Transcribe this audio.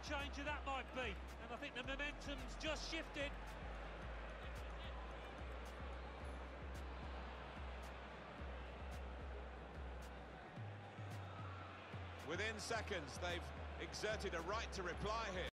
changer that might be, and I think the momentum's just shifted. Within seconds, they've exerted a right to reply here.